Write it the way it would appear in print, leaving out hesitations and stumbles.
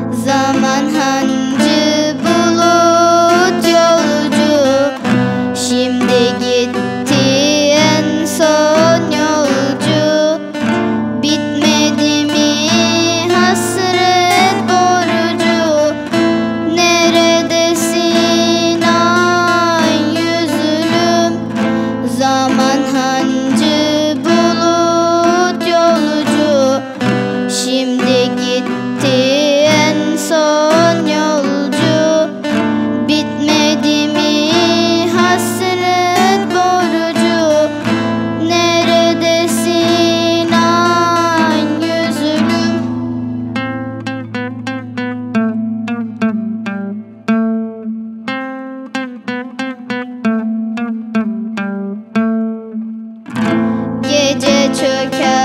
Zaman hancı bulut yolcu, şimdi gitti en son yolcu. Bitmedi mi hasret borcu? Neredesin ay yüzlüm? Zaman hancı bulut yolcu, şimdi gitti en son yolcu. Bitmedi mi hasret borcu? Neredesin ay yüzlüm? Gece çöker